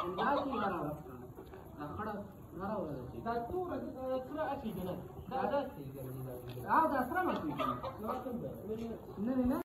دا کی غره دا خړه غره ولا شي دا تور سره اخی کنه دا دا او دا سره مې نه نه